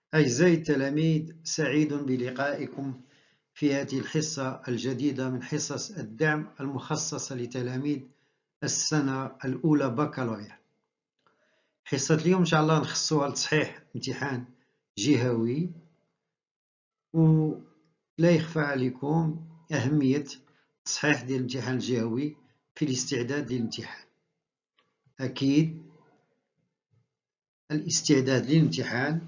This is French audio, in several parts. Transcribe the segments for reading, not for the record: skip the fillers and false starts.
أعزائي التلاميذ، سعيد بلقائكم في هذه الحصة الجديدة من حصص الدعم المخصصة لتلاميذ السنة الأولى بكالوريا. حصة اليوم إن شاء الله نخصوها لتصحيح امتحان جهوي، ولا يخفى عليكم أهمية تصحيح ديال الامتحان الجهوي في الاستعداد للامتحان. أكيد الاستعداد للامتحان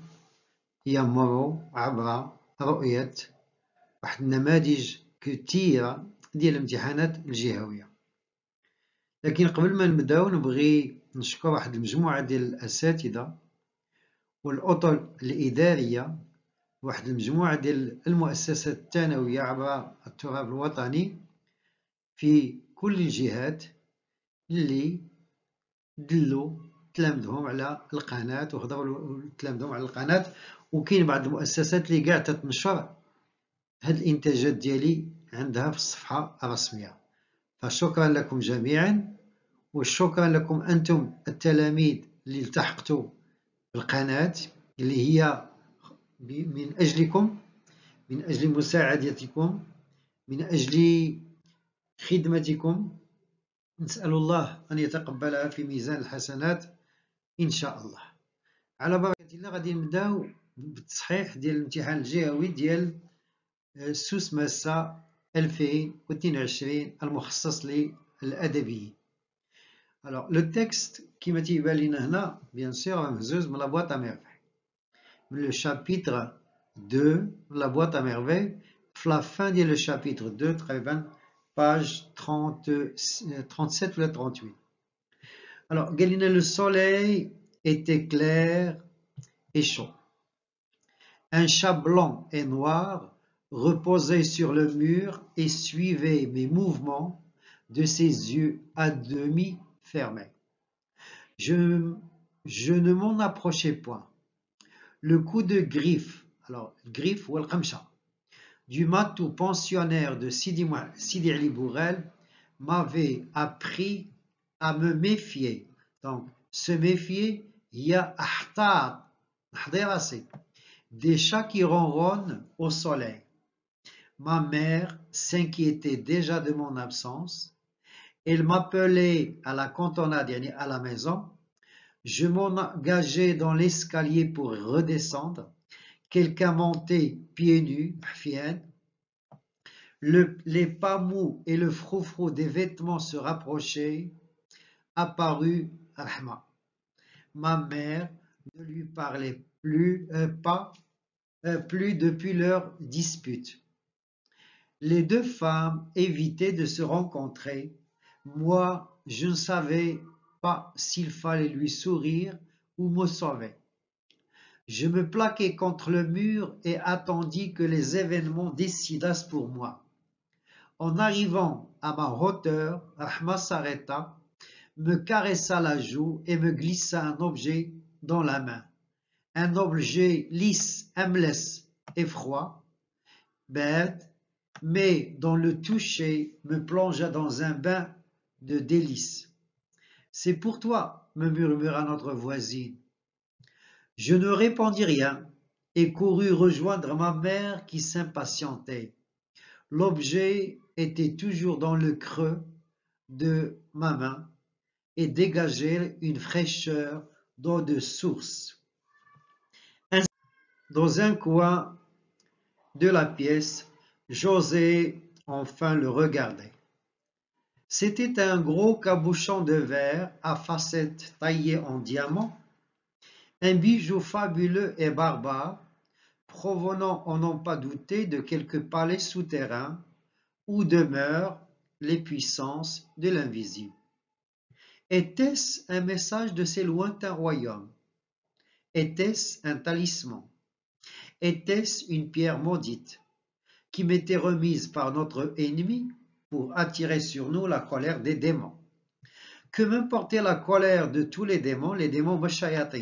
يمر عبر رؤية واحد النماذج كثيرة ديال الامتحانات الجهوية. لكن قبل ما نبداو نبغي نشكر واحد المجموعة ديال الأساتذة والأطر الإدارية، واحد المجموعة ديال المؤسسات الثانوية عبر التراب الوطني في كل الجهات اللي دلوا تلامذهم على القناة وهضروا تلامذهم على القناة. وكاين بعض المؤسسات اللي قاع تتنشر هاد الانتاجات ديالي عندها في الصفحة الرسمية، فشكرا لكم جميعا، وشكرا لكم أنتم التلاميذ اللي التحقتوا بالقناة اللي هي من أجلكم، من أجل مساعدتكم، من أجل خدمتكم. نسأل الله أن يتقبلها في ميزان الحسنات إن شاء الله. على بركة الله غادي نبداو بالتصحيح ديال الامتحان الجهوي ديال سوس ماسة 2022 المخصص للأدبيين. Alors, le texte qui m'a dit Balina, bien sûr, la boîte à merveille. Le chapitre 2, la boîte à merveille, la fin du chapitre 2, très bien, page 37 ou 38. Alors, Galina, le soleil était clair et chaud. Un chat blanc et noir reposait sur le mur et suivait mes mouvements de ses yeux à demi fermés. Je ne m'en approchais point. Le coup de griffe, alors griffe ou al-qamcha, du matou pensionnaire de Sidi Ali Bourel m'avait appris à me méfier. Donc, se méfier, il y a ahtar, des chats qui ronronnent au soleil. Ma mère s'inquiétait déjà de mon absence. Elle m'appelait à la cantonade, à la maison. Je m'engageais dans l'escalier pour redescendre. Quelqu'un montait pieds nus, les pas mous et le froufrou des vêtements se rapprochaient. Apparut Rahma. Ma mère ne lui parlait plus depuis leur dispute. Les deux femmes évitaient de se rencontrer. Moi, je ne savais pas s'il fallait lui sourire ou me sauver. Je me plaquai contre le mur et attendis que les événements décidassent pour moi. En arrivant à ma hauteur, Rahma s'arrêta, me caressa la joue et me glissa un objet dans la main. Un objet lisse, aimless et froid, bête, mais dont le toucher me plongea dans un bain de délices. C'est pour toi, me murmura notre voisine. Je ne répondis rien et courus rejoindre ma mère qui s'impatientait. L'objet était toujours dans le creux de ma main et dégageait une fraîcheur d'eau de source. Dans un coin de la pièce, j'osai enfin le regarder. C'était un gros cabochon de verre à facettes taillées en diamant, un bijou fabuleux et barbare, provenant, on n'en pas douter, de quelque palais souterrain où demeurent les puissances de l'invisible. Était-ce un message de ces lointains royaumes? Était-ce un talisman? Était-ce une pierre maudite qui m'était remise par notre ennemi pour attirer sur nous la colère des démons? Que m'importait la colère de tous les démons mashayatin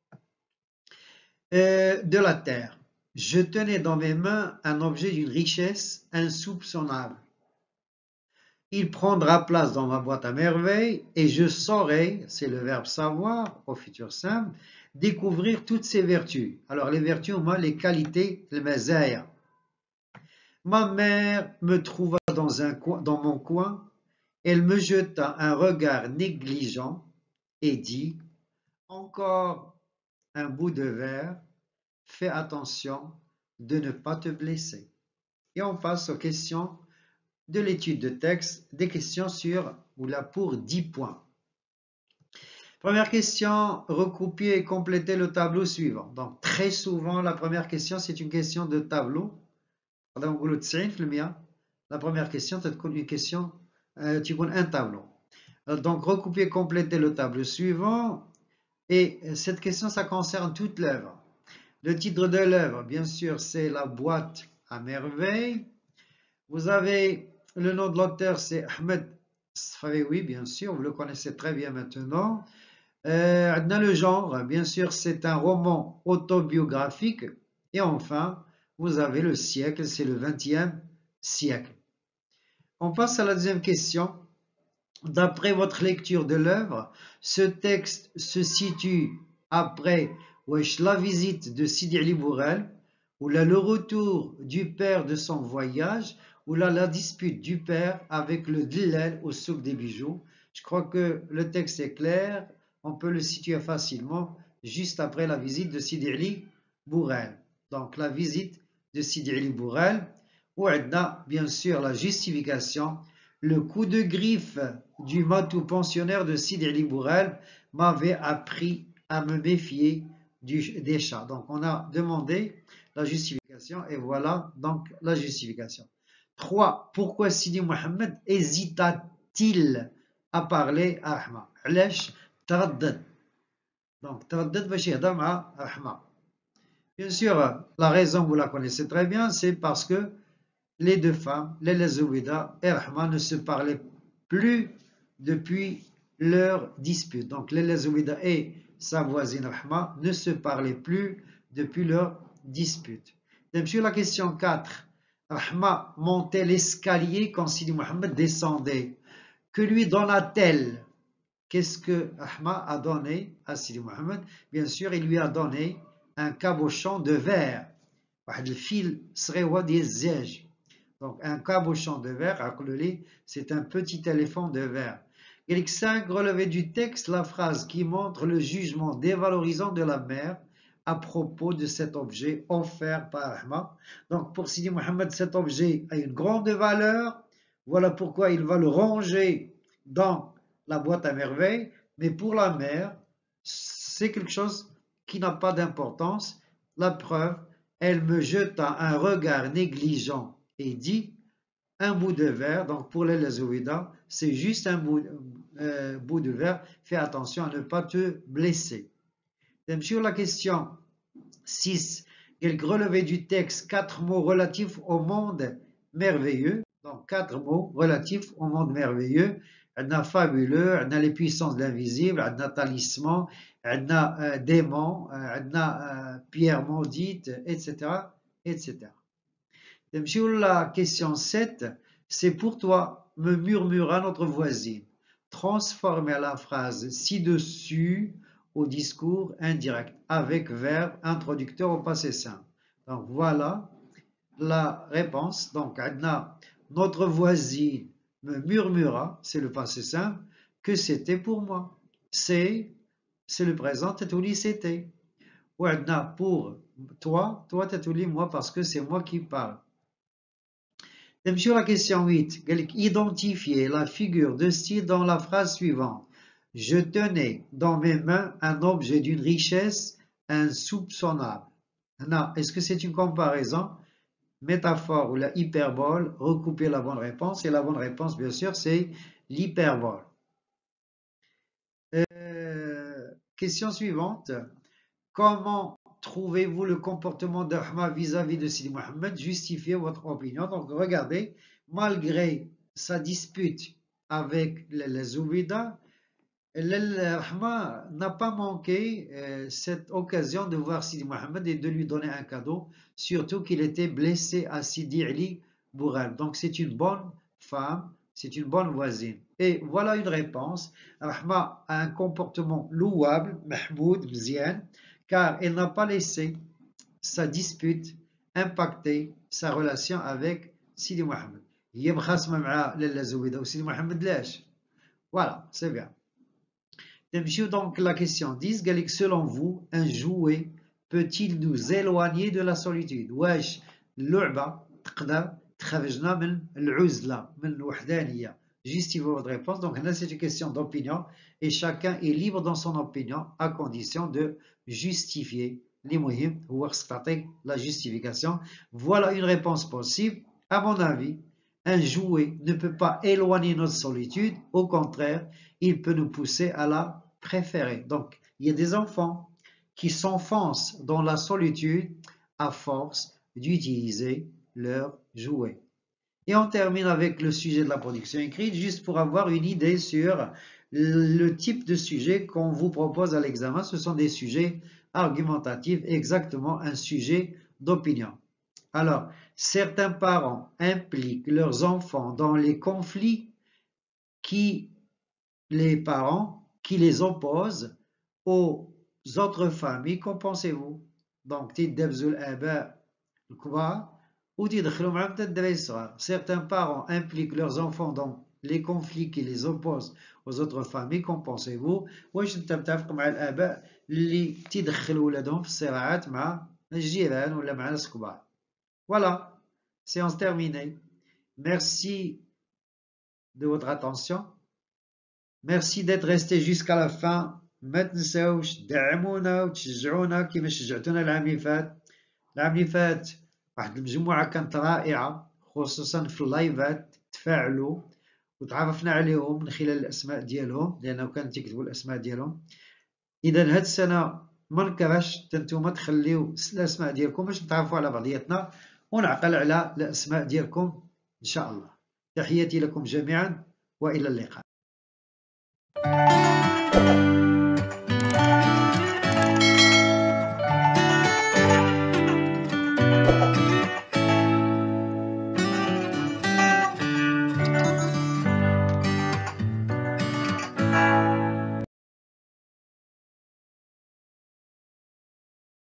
de la terre? Je tenais dans mes mains un objet d'une richesse insoupçonnable. Il prendra place dans ma boîte à merveilles et je saurai, c'est le verbe savoir au futur simple, découvrir toutes ses vertus. Alors les vertus, moi, les qualités, le mazaya. Ma mère me trouva dans mon coin, elle me jeta un regard négligent et dit, encore un bout de verre, fais attention de ne pas te blesser. Et on passe aux questions de l'étude de texte, des questions sur ou là pour 10 points. Première question, recopier et compléter le tableau suivant. Donc très souvent, la première question, c'est une question de tableau. La première question, c'est une question, tu connais un tableau. Donc recopier et compléter le tableau suivant. Et cette question, ça concerne toute l'œuvre. Le titre de l'œuvre, bien sûr, c'est La boîte à merveille. Vous avez le nom de l'auteur, c'est Ahmed Sfaoui, bien sûr, vous le connaissez très bien maintenant. Dans le genre, bien sûr, c'est un roman autobiographique. Et enfin, vous avez le siècle, c'est le 20e siècle. On passe à la deuxième question. D'après votre lecture de l'œuvre, ce texte se situe après la visite de Sidi Ali Bourel, ou là le retour du père de son voyage, ou là la dispute du père avec le dillal au souk des bijoux. Je crois que le texte est clair, on peut le situer facilement juste après la visite de Sidi Ali Bourel. Donc la visite de Sidi Ali Bourel, où on a bien sûr la justification. Le coup de griffe du matou pensionnaire de Sidi Ali Bourel m'avait appris à me méfier des chats. Donc on a demandé la justification et voilà donc la justification. 3. Pourquoi Sidi Mohamed hésita-t-il à parler à Ahma? علاش تردد. Donc تردد باش يهضر مع Ahma. Bien sûr, la raison vous la connaissez très bien, c'est parce que les deux femmes, Léla Zoubida et Rahma, ne se parlaient plus depuis leur dispute. Donc Léla Zoubida et sa voisine Rahma ne se parlaient plus depuis leur dispute. Donc, sur la question 4, Rahma montait l'escalier quand Sidi Mohamed descendait. Que lui donna-t-elle? Qu'est-ce que Rahma a donné à Sidi Mohamed? Bien sûr, il lui a donné un cabochon de verre. Le fil serait des zèges. Donc, un cabochon de verre, c'est un petit éléphant de verre. Et 5, relevé du texte la phrase qui montre le jugement dévalorisant de la mère à propos de cet objet offert par Ahmad. Donc, pour Sidi Mohamed, cet objet a une grande valeur. Voilà pourquoi il va le ranger dans la boîte à merveilles. Mais pour la mère, c'est quelque chose qui n'a pas d'importance. La preuve, elle me jeta un regard négligent et dit un bout de verre. Donc pour les Lazouida, c'est juste un bout de verre. Fais attention à ne pas te blesser. Même sur la question 6, elle relevait du texte 4 mots relatifs au monde merveilleux. Donc 4 mots relatifs au monde merveilleux. On a fabuleux, on a les puissances de l'invisible, on a talisman, on a démon, on a pierre maudite, etc., etc. Sur la question 7, c'est pour toi, me murmura notre voisine. Transformer la phrase ci-dessus au discours indirect avec verbe introducteur au passé simple. Donc voilà la réponse. Donc notre voisine me murmura, c'est le passé simple, que c'était pour moi. C'est le présent, tatouli c'était. Ou pour toi, tatouli moi parce que c'est moi qui parle. Sur la question 8, identifier la figure de style dans la phrase suivante. Je tenais dans mes mains un objet d'une richesse insoupçonnable. Est-ce que c'est une comparaison, métaphore ou la hyperbole? Recoupez la bonne réponse. Et la bonne réponse, bien sûr, c'est l'hyperbole. Question suivante. Comment trouvez-vous le comportement d'Ahmad vis-à-vis de Sidi Mohamed? Justifiez votre opinion. Donc regardez, malgré sa dispute avec les Zoubida, Ahmad n'a pas manqué cette occasion de voir Sidi Mohamed et de lui donner un cadeau, surtout qu'il était blessé à Sidi Ali Bourel. Donc c'est une bonne femme, c'est une bonne voisine. Et voilà une réponse. Ahmad a un comportement louable, mahmoud, mzian. car il n'a pas laissé sa dispute impacter sa relation avec Sidi Mohamed. هي مخاصمة مع لالا زبيدة وسيدي محمد لاش. Voilà, c'est bien. Donc la question 10 قال لك selon vous un jouet peut-il nous éloigner de la solitude؟ واش اللعبة تقدر تخرجنا من العزلة من الوحدانية؟ Justifiez votre réponse. Donc là c'est une question d'opinion et chacun est libre dans son opinion à condition de justifier. المهم هو خصك تعطيك la justification. Voilà une réponse possible. À mon avis, un jouet ne peut pas éloigner notre solitude. Au contraire, il peut nous pousser à la préférer. Donc, il y a des enfants qui s'enfoncent dans la solitude à force d'utiliser leurs jouets. Et on termine avec le sujet de la production écrite, juste pour avoir une idée sur le type de sujet qu'on vous propose à l'examen. Ce sont des sujets argumentatifs, exactement un sujet d'opinion. Alors, certains parents impliquent leurs enfants dans les conflits qui les opposent aux autres familles. Qu'en pensez-vous? Donc, تيدابزوا الآباء الكبار وتيدخلوا معاهم حتى الدراري الصغار. Certains parents impliquent leurs enfants dans les conflits qui les opposent aux autres familles. Qu'en pensez-vous? واش انت متفق مع الآباء اللي تيدخلوا ولادهم في الصراعات مع الجيران ولا مع ناس كبار؟ Voilà, séance terminée. Merci de votre attention. Merci d'être resté jusqu'à la fin. ما تنساوش دعمونا وتشجعونا كما شجعتونا العام اللي فات. العام اللي فات واحد المجموعة كانت رائعة خصوصا في اللايفات، تفاعلوا وتعرفنا عليهم من خلال الأسماء ديالهم لأنه كانوا تيكتبوا الأسماء ديالهم. إذا هاد السنة ما نكرهش نتوما تخليو الأسماء ديالكم باش نتعرفوا على بعضياتنا ونعقل على الأسماء ديالكم إن شاء الله. تحياتي لكم جميعا وإلى اللقاء.